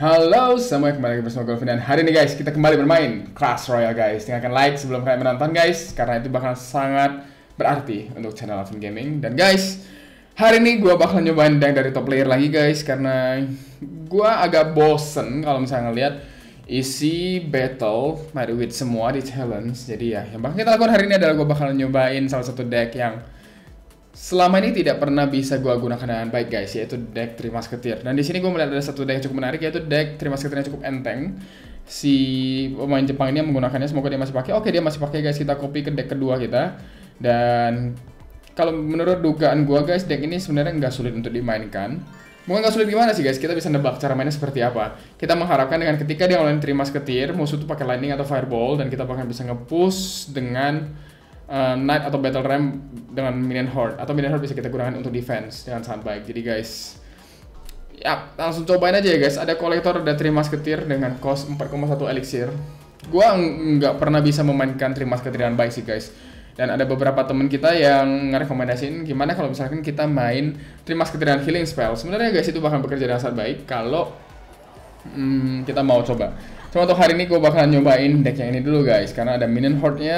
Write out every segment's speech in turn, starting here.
Halo semua, kembali lagi bersama Golfin dan hari ini guys kita kembali bermain Clash Royale guys. Tinggalkan like sebelum kalian menonton guys, karena itu bakal sangat berarti untuk channel Alvin Gaming. Dan guys, hari ini gue bakal nyobain deck dari top player lagi guys, karena gue agak bosen kalau misalnya ngeliat isi battle Mighty Witch semua di challenge. Jadi ya, yang bakal kita lakukan hari ini adalah gue bakal nyobain salah satu deck yang selama ini tidak pernah bisa gue gunakan dengan baik guys, yaitu deck Three Musketeer. Dan di sini gue melihat ada satu deck yang cukup menarik, yaitu deck Three Musketeer yang cukup enteng. Si pemain Jepang ini menggunakannya, semoga dia masih pakai. Oke, dia masih pakai guys. Kita copy ke deck kedua kita. Dan kalau menurut dugaan gue guys, deck ini sebenarnya nggak sulit untuk dimainkan. Bukan nggak sulit gimana sih guys, kita bisa nebak cara mainnya seperti apa. Kita mengharapkan dengan ketika dia ngelawan Three Musketeer, musuh tuh pakai lightning atau fireball, dan kita bahkan bisa nge-push dengan Knight atau Battle Ram dengan Minion Horde, atau Minion Horde bisa kita gunakan untuk defense dengan sangat baik. Jadi guys, ya langsung cobain aja ya guys. Ada kolektor, ada Three Musketeer dengan cost 4,1 elixir. Gua nggak pernah bisa memainkan Three Musketeer dengan baik sih guys. Dan ada beberapa teman kita yang ngerekomendasiin gimana kalau misalkan kita main Three Musketeer dengan healing spell. Sebenarnya guys itu bakal bekerja dengan sangat baik kalau kita mau coba. Cuma untuk hari ini gue bakalan nyobain deck yang ini dulu guys, karena ada Minion Horde-nya,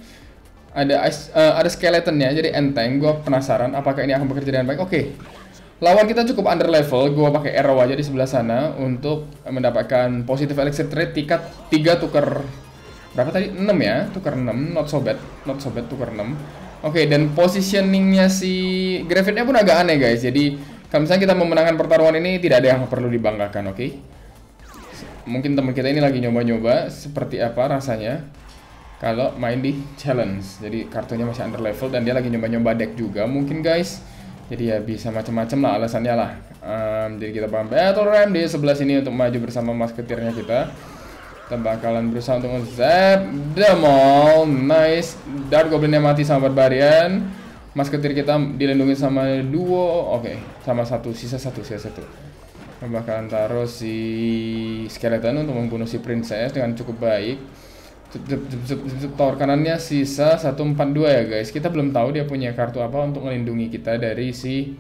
ada skeletonnya, jadi enteng. Gue penasaran apakah ini akan bekerja dengan baik. Oke, lawan kita cukup under level. Gue pakai arrow aja di sebelah sana untuk mendapatkan positive elixir trade tingkat 3 tukar berapa tadi? 6 ya, tukar 6, not so bad tukar 6. Oke, dan positioningnya si Gravitnya pun agak aneh guys. Jadi kalau misalnya kita memenangkan pertarungan ini, tidak ada yang perlu dibanggakan. Oke, mungkin teman kita ini lagi nyoba-nyoba seperti apa rasanya kalau main di challenge. Jadi kartunya masih under level dan dia lagi nyoba-nyoba deck juga mungkin guys. Jadi ya bisa macam-macam lah alasannya lah. Jadi kita bakal Battle Ram di sebelah sini untuk maju bersama Musketeernya kita. Kita bakalan berusaha untuk nge-zap Demol. Nice. Dark Goblinnya mati sama Barbarian. Musketeer kita dilindungi sama duo. Oke, sama satu, sisa satu. Kita bakalan taruh si Skeleton untuk membunuh si Princess dengan cukup baik. Tower kanannya sisa 142 ya guys. Kita belum tahu dia punya kartu apa untuk melindungi kita dari si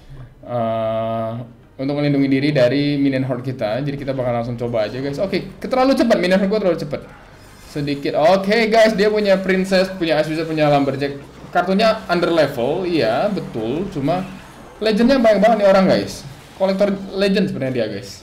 untuk melindungi diri dari Minion Horde kita. Jadi kita bakal langsung coba aja guys. Oke, terlalu cepat, Minion Horde gue terlalu cepat sedikit. Oke guys, dia punya Princess, punya Ice Wizard, punya Lumberjack. Kartunya under level, iya betul. Cuma legendnya banyak banget nih orang guys. Kolektor legend sebenarnya dia guys.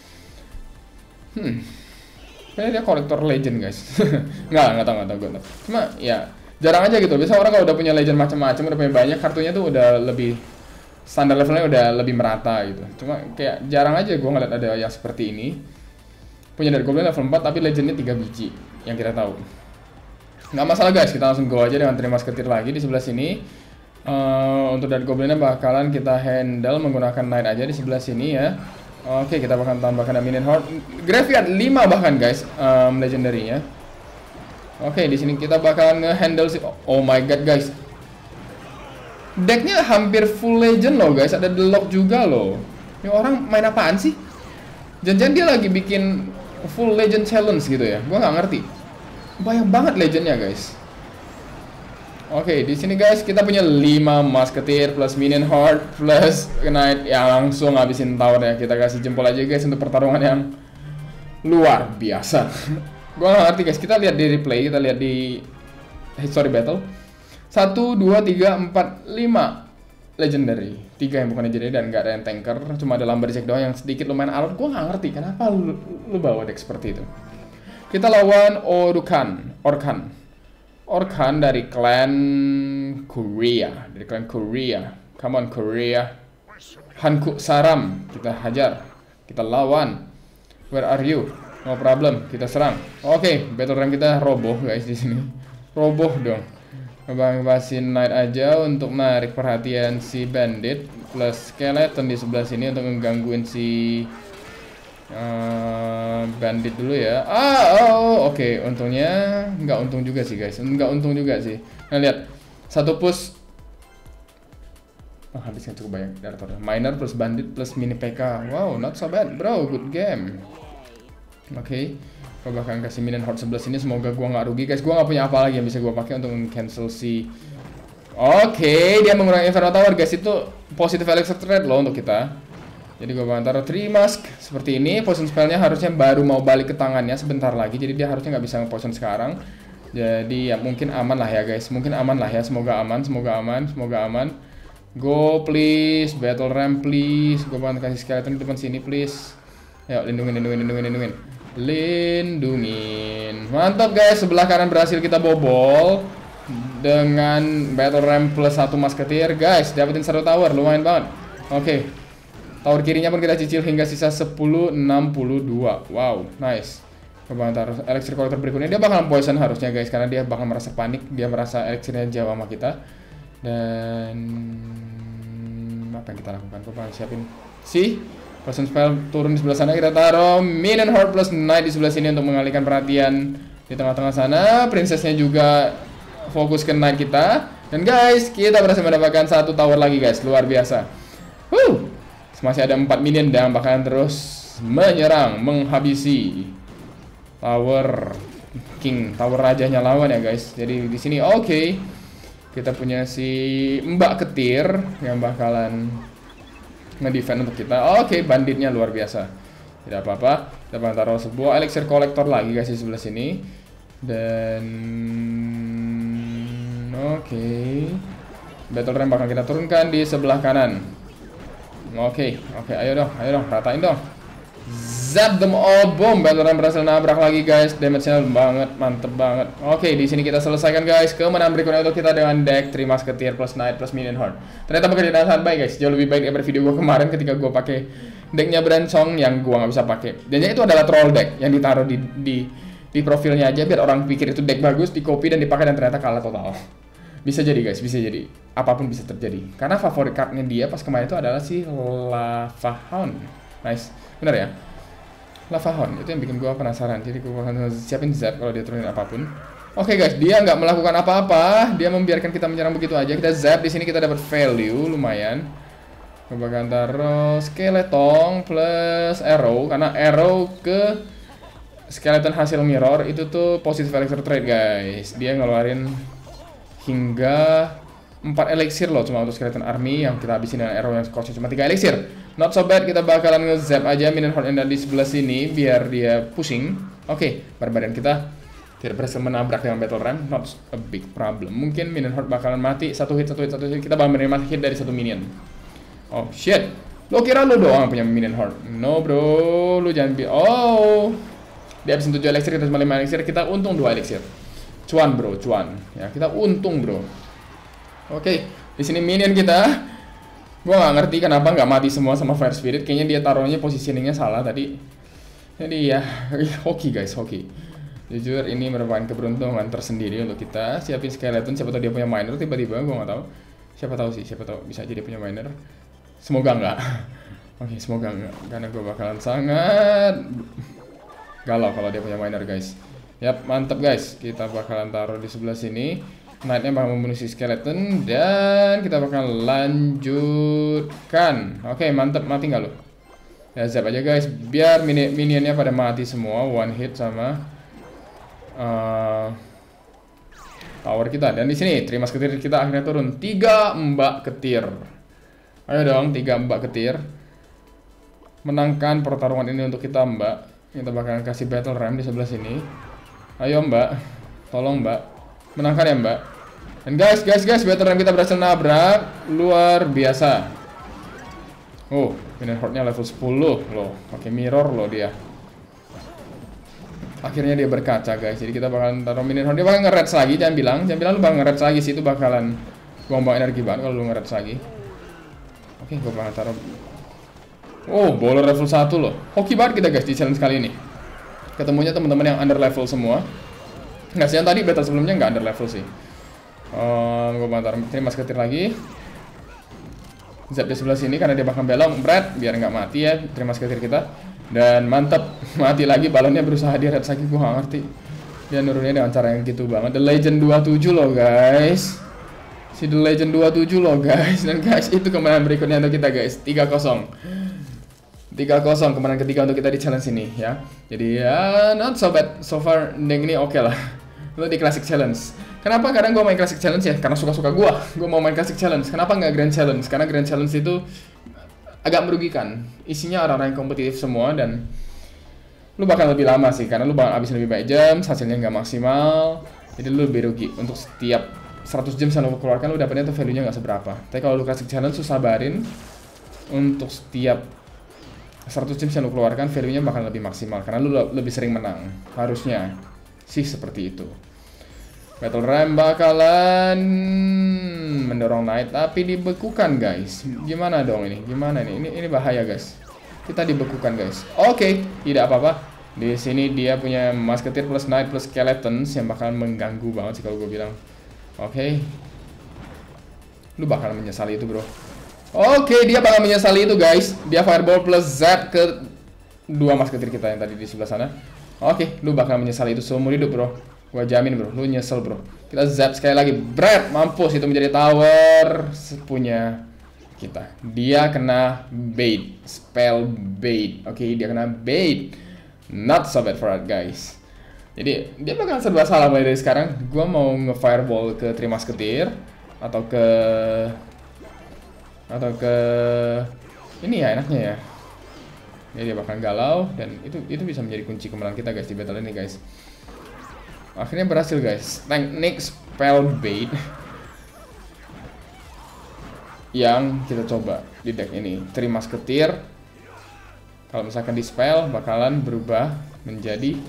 Kayaknya dia kolektor legend guys. nggak tahu gue. Cuma ya jarang aja gitu. Biasa orang kalau udah punya legend macam-macam, udah punya banyak, kartunya tuh udah lebih standar levelnya udah lebih merata gitu. Cuma kayak jarang aja gue ngeliat ada yang seperti ini. Punya dari Goblin level 4 tapi legendnya 3 biji yang kita tahu. Nggak masalah guys, kita langsung go aja dengan Three Musketeer lagi di sebelah sini. Untuk dari Goblinnya bakalan kita handle menggunakan Knight aja di sebelah sini ya. Oke, kita bakal tambahkan Minion Horde. Graveyard 5 bahkan guys, legendary-nya. Oke, di sini kita bakal nge-handle si oh my god guys. Decknya hampir full legend loh guys, ada Delock juga loh. Ini orang main apaan sih? Jangan-jangan dia lagi bikin full legend challenge gitu ya. Gua nggak ngerti. Banyak banget legendnya guys. Oke, di sini guys kita punya 5 Musketeer plus Minion Horde plus Knight. Ya langsung habisin tower ya. Kita kasih jempol aja guys untuk pertarungan yang luar biasa. Gua nggak ngerti guys. Kita lihat di replay, kita lihat di history battle. 1, 2, 3, 4, 5 legendary. 3 yang bukan legendary dan nggak ada yang tanker. Cuma ada Lumberjack doang yang sedikit lumayan alot. Gua nggak ngerti kenapa lu bawa deck seperti itu. Kita lawan Orkan dari klan Korea. Come on Korea. Hanku Saram. Kita hajar. Kita lawan. Where are you? No problem. Kita serang. Oke, battle rank kita roboh guys di sini. Roboh dong. Ngebasin Knight aja untuk menarik perhatian si Bandit plus Skeleton di sebelah sini untuk menggangguin si Bandit dulu ya. Oke. Untungnya nggak untung juga sih guys. Nah lihat, satu push habisnya cukup banyak dartornya. Miner plus Bandit plus mini PK. Wow, not so bad bro, good game. Oke, gue bakal kasih Minion Horde sebelah sini. Semoga gue nggak rugi guys. Gue nggak punya apa lagi yang bisa gue pakai untuk cancel si. Oke, dia menggunakan Inferno Tower guys. Itu positive elixir trade loh untuk kita. Jadi gue bakal taruh 3 mask seperti ini. Poison spellnya harusnya baru mau balik ke tangannya sebentar lagi. Jadi dia harusnya nggak bisa nge-poison sekarang. Jadi ya mungkin aman lah ya guys. Mungkin aman lah ya. Semoga aman, semoga aman, semoga aman. Go please, battle ram please. Gue bakal kasih skeleton di depan sini please. Ayo lindungin. Lindungin. Mantap guys, sebelah kanan berhasil kita bobol dengan battle ram plus 1 musketeer. Guys, dapetin 1 tower, lumayan banget. Oke. Tower kirinya pun kita cicil hingga sisa 1062. Wow, nice. Coba taruh elixir collector berikutnya. Dia bakal poison harusnya guys, karena dia bakal merasa panik. Dia merasa elixirnya jauh sama kita. Dan apa yang kita lakukan? Coba siapin poison spell turun di sebelah sana. Kita taruh minion horde plus knight di sebelah sini untuk mengalihkan perhatian di tengah-tengah sana. Princessnya juga fokus ke knight kita. Dan guys, kita berhasil mendapatkan 1 tower lagi guys, luar biasa. Masih ada 4 minion dan bakalan terus menyerang, menghabisi tower king, tower rajanya lawan ya guys. Jadi di sini oke. Kita punya si Mbak Ketir yang bakalan ngedefend untuk kita. Oke, banditnya luar biasa. Tidak apa-apa. Kita bakal taruh sebuah elixir collector lagi guys di sebelah sini. Dan oke. Battle ram bakal kita turunkan di sebelah kanan. Oke, ayo dong, ratain dong. Zap them all, boom. Battle ram berhasil nabrak lagi guys. Damage-nya banget, mantep banget. Oke, di sini kita selesaikan guys. Kemenangan berikutnya untuk kita dengan deck 3 musketeer plus knight plus minion horde. Ternyata bekerja dengan sangat baik guys. Jauh lebih baik daripada video gue kemarin ketika gue pakai decknya Bransong yang gue nggak bisa pakai. Dan itu adalah troll deck yang ditaruh di profilnya aja biar orang pikir itu deck bagus, di copy dan dipakai dan ternyata kalah total. Bisa jadi guys, bisa jadi. Apapun bisa terjadi. Karena favorit cardnya dia pas kemarin itu adalah si Lava Hound. Nice, bener ya? Lava Hound, itu yang bikin gue penasaran. Jadi gue akan siapin zap kalau dia turunin apapun. Oke guys, dia nggak melakukan apa-apa. Dia membiarkan kita menyerang begitu aja. Kita zap, di sini kita dapat value lumayan. Gue bakal taruh skeleton plus arrow. Karena arrow ke skeleton hasil mirror itu tuh positive elixir trade guys. Dia ngeluarin hingga 4 elixir loh cuma untuk skeleton army yang kita habisin dengan arrow yang cost cuma 3 elixir. Not so bad, kita bakalan nge-zap aja minion horde yang ada di sebelah sini biar dia pushing. Oke, barbarian kita tidak berhasil menabrak dengan battle ram, not a big problem. Mungkin minion horde bakalan mati, satu hit, kita bakal menerima hit dari 1 minion. Oh shit, lo kira lo doang yang punya minion horde? No bro, lu jangan dia habisin 7 elixir, kita cuma 5 elixir, kita untung 2 elixir. Cuan bro, cuan. Ya, kita untung bro. Oke, di sini minion kita. Gua nggak ngerti kenapa nggak mati semua sama fire spirit. Kayaknya dia taruhnya positioningnya salah tadi. Jadi ya, hoki guys, hoki. Jujur ini merupakan keberuntungan tersendiri untuk kita. Siapin skeleton, siapa tahu dia punya miner tiba-tiba, gua nggak tahu. Siapa tahu bisa jadi punya miner. Semoga enggak. Oke, semoga enggak. Karena gua bakalan sangat galau kalau dia punya miner guys. Yap, mantap guys. Kita bakalan taruh di sebelah sini. Knight-nya bakal membunuh si skeleton dan kita bakal lanjutkan. Oke, mantap. Mati nggak lo? Ya, zap aja guys. Biar minionnya pada mati semua. One hit sama tower kita. Dan di sini 3 musketeer kita akhirnya turun. 3 Mbak Ketir. Ayo dong, 3 Mbak Ketir. Menangkan pertarungan ini untuk kita Mbak. Kita bakalan kasih battle ram di sebelah sini. Ayo Mbak, tolong Mbak, menangkan ya Mbak. Dan guys, battle ram kita berhasil nabrak, luar biasa. Oh, minion horde-nya level 10 loh, pakai mirror loh dia. Akhirnya dia berkaca guys, jadi kita bakalan taruh minion horde. Dia bakal nge-reds lagi, jangan bilang lu bakal nge-reds lagi sih, itu bakalan buang-buang energi banget kalau lu nge-reds lagi. Oke, gue bakal taruh. Oh, bowler level 1 loh. Hoki banget kita guys di challenge kali ini. Ketemunya teman-teman yang under level semua. Nggak sih, yang tadi battle sebelumnya nggak under level sih. Gue bantar 3 musketeer lagi. Zap di sebelah sini karena dia bakal belong. Brad, biar nggak mati ya 3 musketeer kita. Dan mantep, mati lagi. Balonnya berusaha di red lagi, gue nggak ngerti. Dia nurunnya dengan cara yang gitu banget. The Legend 27 loh guys. Si The Legend 27 loh guys. Dan guys, itu kemenangan berikutnya untuk kita guys. 3-0. 3-0 kemenangan ketiga untuk kita di challenge ini ya. Jadi ya not so bad so far. Deck ini oke lah untuk di classic challenge. Kenapa kadang gue main classic challenge ya? Karena suka-suka gue mau main classic challenge. Kenapa nggak grand challenge? Karena grand challenge itu agak merugikan. Isinya orang-orang yang kompetitif semua dan lu bakal lebih lama sih karena lu bakal habisin lebih banyak jam, hasilnya nggak maksimal. Jadi lu lebih rugi untuk setiap 100 jam yang lu keluarkan lu dapetnya tuh value-nya nggak seberapa. Tapi kalau lu classic challenge lu sabarin untuk setiap 100 jam yang lu keluarkan value-nya bakal lebih maksimal karena lu lebih sering menang. Harusnya sih seperti itu. Battle Ram bakalan mendorong naik tapi dibekukan guys. Gimana dong ini? Gimana nih? Ini bahaya guys. Kita dibekukan guys. Oke, tidak apa-apa. Di sini dia punya Musketeer plus Knight plus Skeletons yang bakal mengganggu banget sih kalau gue bilang. Oke. Lu bakal menyesali itu, bro. Oke, dia bakal menyesali itu, guys. Dia Fireball plus Zap ke dua Musketeer kita yang tadi di sebelah sana. Oke, lu bakal menyesali itu seumur hidup, bro. Gua jamin, bro. Lu nyesel, bro. Kita Zap sekali lagi. Brad, mampus itu menjadi tower punya kita. Dia kena bait, spell bait. Oke, dia kena bait. Not so bad for that, guys. Jadi dia bakal serba salah mulai dari sekarang. Gua mau nge-fireball ke 3 Musketeer atau ke ini ya enaknya ya. Jadi dia bakal galau dan itu bisa menjadi kunci kemenangan kita guys di battle ini guys. Akhirnya berhasil guys. Teknik spell bait yang kita coba di deck ini. 3 Musketeer kalau misalkan di spell bakalan berubah menjadi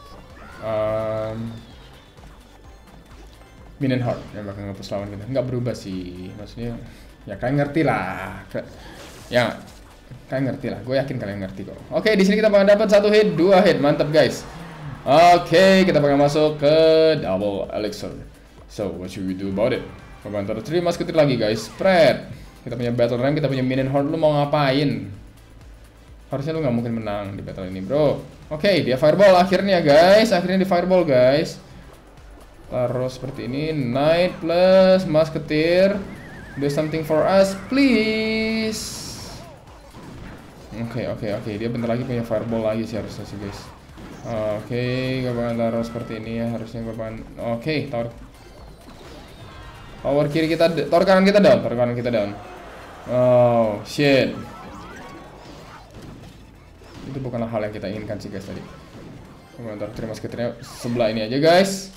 Minion Horde yang bakal nge-push lawan kita. Nggak berubah sih, maksudnya ya kalian ngerti lah. Ya kalian ngerti lah, gue yakin kalian ngerti kok. Oke, di sini kita bakal dapat 1 hit, 2 hit, mantap guys. Oke, kita bakal masuk ke double elixir. So, what should we do about it? Bantar 3 Musketeer lagi guys, spread. Kita punya battle ram, kita punya Minion Horde, lu mau ngapain? Harusnya lu nggak mungkin menang di battle ini, bro. Oke, dia fireball akhirnya guys, akhirnya di fireball guys. Taruh seperti ini, Knight plus Musketeer. Do something for us, please. Oke, dia bentar lagi punya fireball lagi sih harusnya sih guys. Oke, gue bakal taruh seperti ini ya, harusnya gue bakal. Oke, tower kiri kita, tower kanan kita down, Oh, shit. Itu bukanlah hal yang kita inginkan sih guys tadi. Gue bakal taruh 3 Musketeernya sebelah ini aja guys.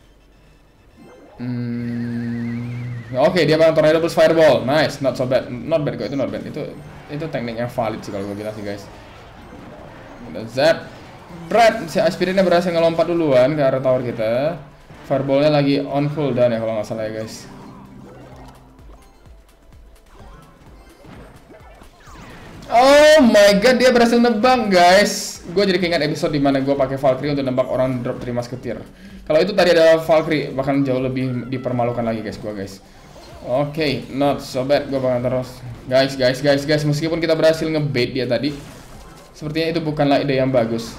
Oke, dia bakal tornado plus fireball. Nice, not so bad. Not bad kok, itu not bad. Itu teknik yang valid sih kalau gue bilang sih guys. Udah zap. Brad, si Aspirinnya berhasil ngelompat duluan ke arah tower kita. Fireballnya lagi on cooldown ya kalau nggak salah ya guys. Oh my god, dia berhasil nebak guys. Gue jadi keinget episode dimana gue pakai Valkyrie untuk nebak orang drop 3 Musketeer. Kalau itu tadi ada Valkyrie, bahkan jauh lebih dipermalukan lagi guys gue guys. Oke, not so bad. Gue bakal terus guys. Meskipun kita berhasil ngebait dia tadi, sepertinya itu bukanlah ide yang bagus.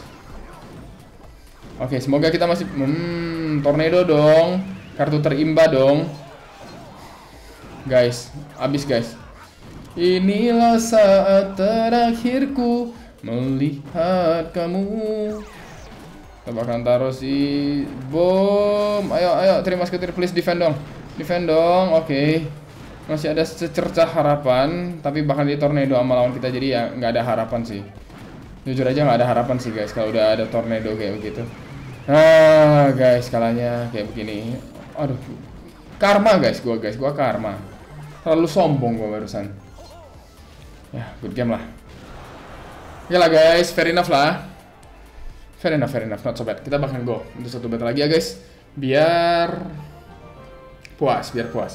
Oke, semoga kita masih tornado dong, kartu terimba dong. Guys, abis guys. Inilah saat terakhirku melihat kamu. Kita bakal taruh si bom. Ayo 3 Musketeer please defend dong. Oke. Masih ada secercah harapan, tapi bakal di tornado sama lawan kita, jadi ya nggak ada harapan sih. Jujur aja nggak ada harapan sih guys kalau udah ada tornado kayak begitu. Nah guys, kalahnya kayak begini. Aduh, karma guys, gua karma. Terlalu sombong gua barusan. Ya, good game lah. Ya lah guys, fair enough lah. Fair enough, not so bad. Kita bakal go untuk satu battle lagi ya guys. Biar puas.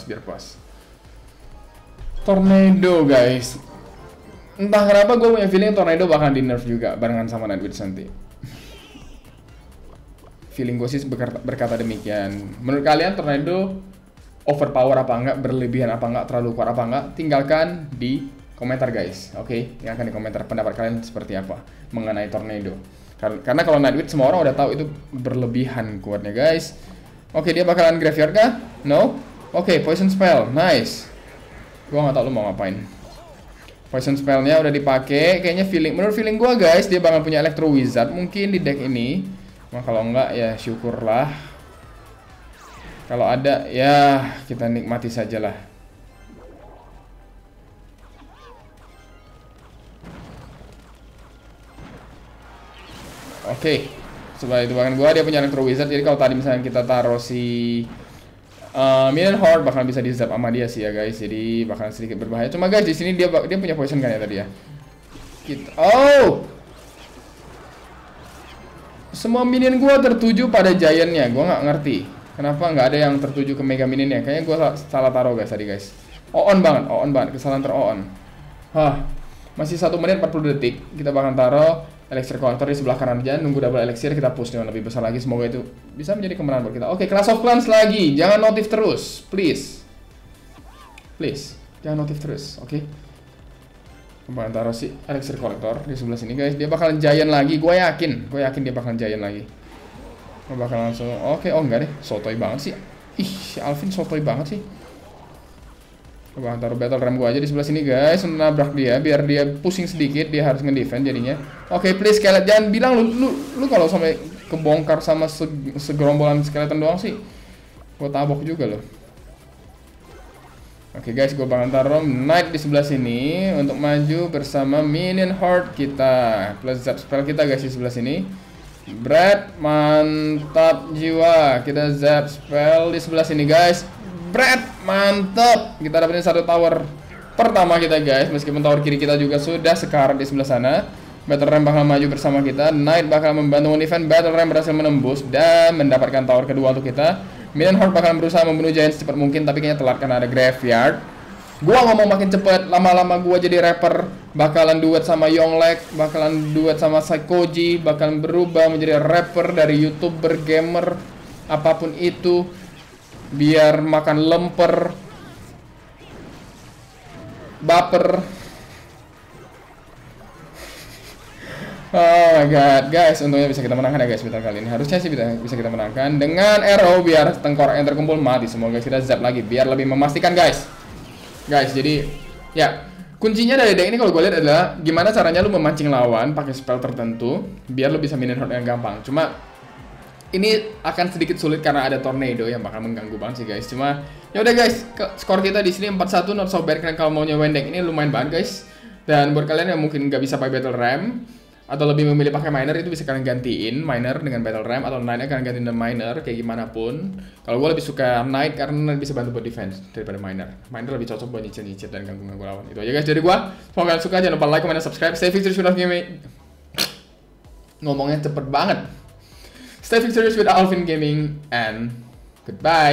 Tornado guys. Entah kenapa gue punya feeling tornado bakal di nerf juga barengan sama Nightwitch nanti. Feeling gue sih berkata demikian. Menurut kalian tornado overpower apa enggak, berlebihan apa enggak, terlalu kuat apa enggak? Tinggalkan di komentar guys. Oke, tinggalkan di komentar pendapat kalian seperti apa mengenai tornado. Karena kalau Nightwitch semua orang udah tahu itu berlebihan kuatnya guys. Oke, dia bakalan graveyard kah? No. Oke, poison spell, nice. Gua nggak tahu lu mau ngapain. Poison spellnya udah dipakai. Kayaknya menurut feeling gua guys, dia bakal punya Electro Wizard mungkin di deck ini. Nah, kalau enggak ya syukurlah. Kalau ada ya kita nikmati sajalah. Oke. Sebelah itu bahkan gua dia punya Electro Wizard. Jadi kalau tadi misalnya kita taruh si Minion Horde bakal bisa di-zap sama dia sih ya guys. Jadi bakal sedikit berbahaya. Cuma guys di sini dia punya poison kan ya tadi ya. Semua minion gua tertuju pada giantnya. Gua nggak ngerti kenapa nggak ada yang tertuju ke mega minionnya. Kayaknya gua salah taruh guys tadi guys. On banget, kesalahan ter-on. Masih 1 menit 40 detik. Kita bakal taruh Elixir Collector di sebelah kanan aja, nunggu double elixir, kita push dengan lebih besar lagi. Semoga itu bisa menjadi kemenangan buat kita. Oke, Clash of Clans lagi. Jangan notif terus, please. Please, jangan notif terus, oke? Bakal taruh si Elixir Collector di sebelah sini guys. Dia bakalan giant lagi, gue yakin dia bakalan giant lagi. Gue bakal langsung, oke, enggak deh, sotoy banget sih. Si Alvin sotoy banget sih. Gue taruh battle ram gue aja di sebelah sini guys, nabrak dia biar dia pusing sedikit, dia harus nge-defend jadinya. Oke, please skeleton, jangan bilang lu kalau sampai kebongkar sama segerombolan skeleton doang sih, gue tabok juga loh. Oke guys, gue bakal taruh knight di sebelah sini untuk maju bersama minion horde kita, plus zap spell kita guys di sebelah sini. Brad, mantap jiwa, kita zap spell di sebelah sini guys. Brad, mantap. Kita dapetin 1 tower pertama kita guys. Meskipun tower kiri kita juga sudah sekarat di sebelah sana. Battle Ram bakal maju bersama kita. Knight bakal membantu defend. Battle Ram berhasil menembus dan mendapatkan tower kedua untuk kita. Minion Horde bakal berusaha membunuh giant secepat mungkin, tapi kayaknya telat karena ada graveyard. Gua ngomong makin cepet, lama-lama gua jadi rapper. Bakalan duet sama Yonglek, bakalan duet sama Psychoji, bakalan berubah menjadi rapper dari YouTuber, gamer, apapun itu. Biar makan lemper, baper. Oh my god, guys, untungnya bisa kita menangkan ya guys battle kali ini. Harusnya sih bisa kita menangkan dengan arrow biar tengkorak yang terkumpul mati. Semoga kita zap lagi biar lebih memastikan guys. Jadi ya kuncinya dari deck ini kalau gue lihat adalah gimana caranya lu memancing lawan pakai spell tertentu biar lu bisa minion horde yang gampang. Cuma ini akan sedikit sulit karena ada tornado yang bakal mengganggu banget sih guys. Cuma ya udah guys, skor kita di sini 4-1, not so bad. Kalian kalau mau nyobain deck ini lumayan banget guys. Dan buat kalian yang mungkin nggak bisa pakai battle ram atau lebih memilih pakai miner, itu bisa kalian gantiin miner dengan battle ram atau knight kalian gantiin dengan miner kayak gimana pun. Kalau gue lebih suka knight karena bisa bantu buat defense daripada miner. Miner lebih cocok buat nyicil dan ganggu lawan. Itu aja guys dari gue. Semoga kalian suka, jangan lupa like, comment, dan subscribe. Stay victorious with Gaming. Ngomongnya cepet banget. Stay victorious with Alvin Gaming and goodbye.